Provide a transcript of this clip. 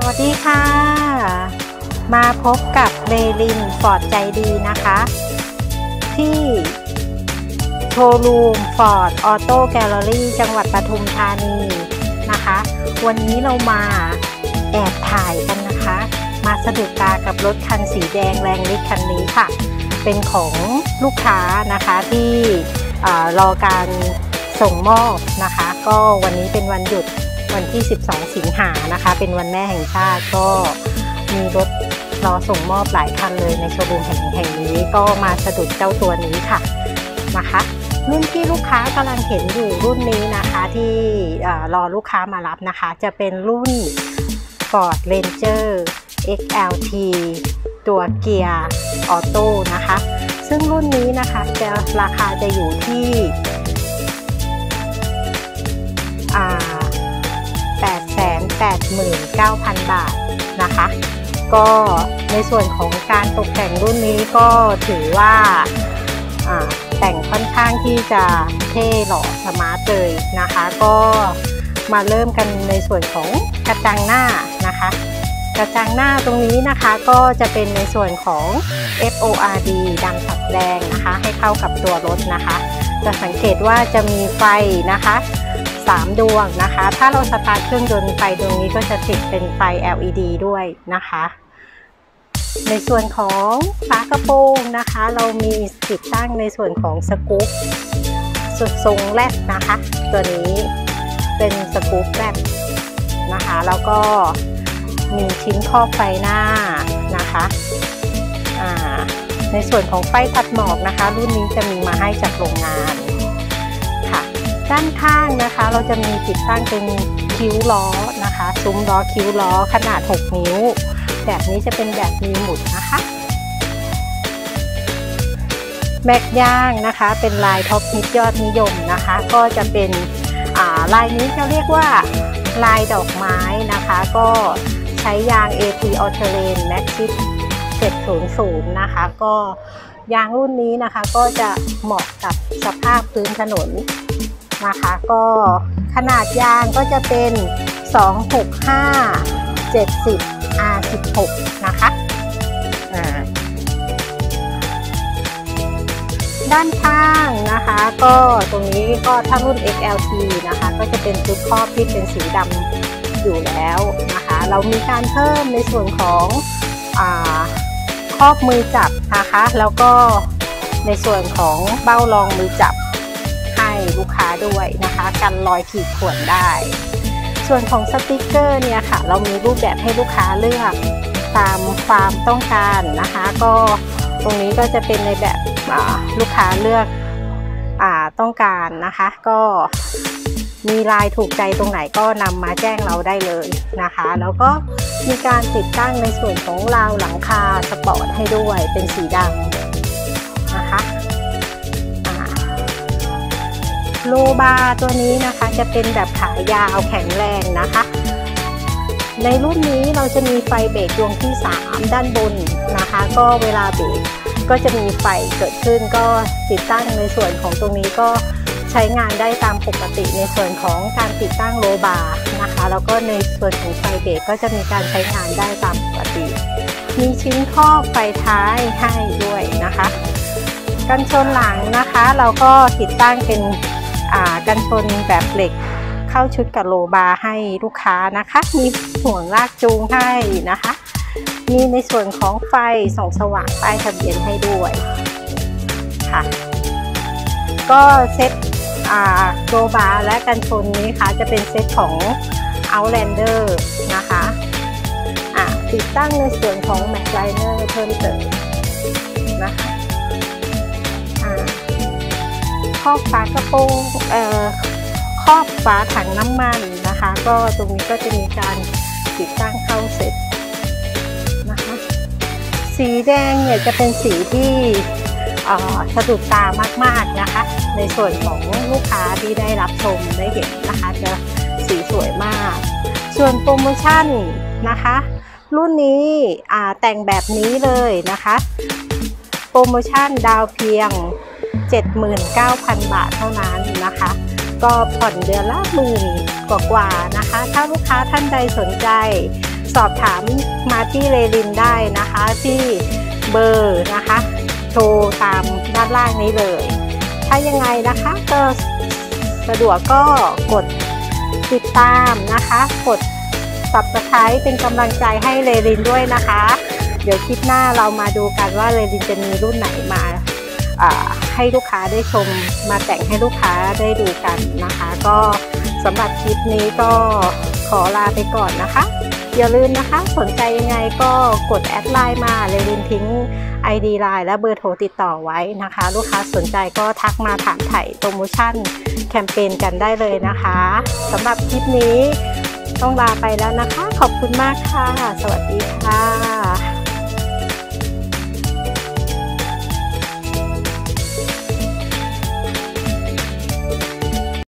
วัสดีค่ะมาพบกับเรลินฟอร์ดใจดีนะคะที่โชว์รูมฟอร์ดออโต้แกลเลอรี่จังหวัดปทุมธานีนะคะวันนี้เรามาแอบถ่ายกันนะคะมาสะดุดตากับรถคันสีแดงแรงฤทธิ์คันนี้ค่ะเป็นของลูกค้านะคะที่รอการส่งมอบนะคะก็วันนี้เป็นวันหยุดวันที่12สิงหานะคะเป็นวันแม่แห่งชาติก็มีรถรอส่งมอบหลายคันเลยในโชว์รูมแห่งนี้ก็มาสะดุดเจ้าตัวนี้ค่ะนะคะรุ่นที่ลูกค้ากำลังเห็นอยู่รุ่นนี้นะคะที่รอลูกค้ามารับนะคะจะเป็นรุ่น Ford Ranger XLT ตัวเกียร์ออโต้นะคะซึ่งรุ่นนี้นะคะราคาจะอยู่ที่889,000 บาทนะคะก็ในส่วนของการตกแต่งรุ่นนี้ก็ถือว่าแต่งค่อนข้างที่จะเท่หล่อสมาร์ทเลยนะคะก็มาเริ่มกันในส่วนของกระจังหน้านะคะกระจังหน้าตรงนี้นะคะก็จะเป็นในส่วนของ FORD ดำตัดแดงนะคะให้เข้ากับตัวรถนะคะจะสังเกตว่าจะมีไฟนะคะ3 ดวงนะคะถ้าเราสตาร์ทเครื่องยนต์ไฟดวงนี้ก็จะติดเป็นไฟ LED ด้วยนะคะในส่วนของฝากระโปรงนะคะเรามีติดตั้งในส่วนของสกู๊ปสุดทรงแรดนะคะตัวนี้เป็นสกู๊ปแรดนะคะแล้วก็มีชิ้นครอบไฟหน้านะคะในส่วนของไฟตัดหมอกนะคะรุ่นนี้จะมีมาให้จากโรงงานค่ะด้านข้างนะคะเราจะมีติดตั้งเป็นคิ้วล้อนะคะซุ้มล้อคิ้วล้อขนาด6 นิ้วแบบนี้จะเป็นแบบมีหมุดนะคะแม็กยางนะคะเป็นลายท็อปฮิตยอดนิยมนะคะก็จะเป็นลายนี้จะเรียกว่าลายดอกไม้นะคะก็ใช้ยาง AT All Terrain Maxxis 700นะคะก็ยางรุ่นนี้นะคะก็จะเหมาะกับสภาพพื้นถนนนะคะก็ขนาดยางก็จะเป็น265 70 R16 นะคะด้านข้างนะคะก็ตรงนี้ก็ถ้ารุ่น XLT นะคะก็จะเป็นชุดครอบที่เป็นสีดำอยู่แล้วนะคะเรามีการเพิ่มในส่วนของครอบมือจับนะคะแล้วก็ในส่วนของเบ้ารองมือจับให้ลูกค้าด้วยนะคะกันรอยขีดข่วนได้ส่วนของสติกเกอร์เนี่ยค่ะเรามีรูปแบบให้ลูกค้าเลือกตามความต้องการนะคะก็ตรงนี้ก็จะเป็นในแบบลูกค้าเลือกต้องการนะคะก็มีลายถูกใจตรงไหนก็นำมาแจ้งเราได้เลยนะคะแล้วก็มีการติดตั้งในส่วนของราวหลังคาสปอร์ตให้ด้วยเป็นสีดำนะคะโลบาร์ตัวนี้นะคะจะเป็นแบบขายาวแข็งแรงนะคะในรุ่นนี้เราจะมีไฟเบรกดวงที่3ด้านบนนะคะก็เวลาเบรกก็จะมีไฟเกิดขึ้นก็ติดตั้งในส่วนของตรงนี้ก็ใช้งานได้ตามปกติในส่วนของการติดตั้งโลบาร์นะคะแล้วก็ในส่วนของไฟเบรกก็จะมีการใช้งานได้ตามปกติมีชิ้นครอบไฟท้ายให้ด้วยนะคะกันชนหลังนะคะเราก็ติดตั้งเป็นกันชนแบบเหล็กเข้าชุดกับโลบาร์ให้ลูกค้านะคะมีห่วงลากจูงให้นะคะมีในส่วนของไฟส่องสว่างป้ายทะเบียนให้ด้วยค่ะก็เซ็ตโลบาร์และกันชนนี้ค่ะจะเป็นเซ็ตของ Outlander นะคะติดตั้งในส่วนของ Max Liner เพิ่มเติมนะคะครอบฝากระโปรงครอบฝาถังน้ำมันนะคะก็ตรงนี้ก็จะมีการติดตั้งเข้าเซ็ตนะคะสีแดงเนี่ยจะเป็นสีที่สะดุดตามากๆนะคะในส่วนของลูกค้าที่ได้รับชมได้เห็นนะคะจะสีสวยมากส่วนโปรโมชั่นนะคะรุ่นนี้แต่งแบบนี้เลยนะคะโปรโมชั่นดาวเพียง 79,000 บาทเท่านั้นนะคะก็ผ่อนเดือนละ10,000 กว่าๆนะคะถ้าลูกค้าท่านใดสนใจสอบถามมาที่เรลินได้นะคะที่เบอร์นะคะโทรตามด้านล่างนี้เลยถ้ายังไงนะคะก็สะดวกก็กดติดตามนะคะกด Subscribe เป็นกำลังใจให้เรลินด้วยนะคะเดี๋ยวคลิปหน้าเรามาดูกันว่าเรลินจะมีรุ่นไหนมาให้ลูกค้าได้ชมมาแต่งให้ลูกค้าได้ดูกันนะคะก็สำหรับคลิปนี้ก็ขอลาไปก่อนนะคะอย่าลืมนะคะสนใจยังไงก็กดแอดไลน์มาเรลินทิ้ง ID ไลน์และเบอร์โทรติดต่อไว้นะคะลูกค้าสนใจก็ทักมาถามไถ่โปรโมชั่นแคมเปญกันได้เลยนะคะสำหรับคลิปนี้ต้องลาไปแล้วนะคะขอบคุณมากค่ะสวัสดีค่ะ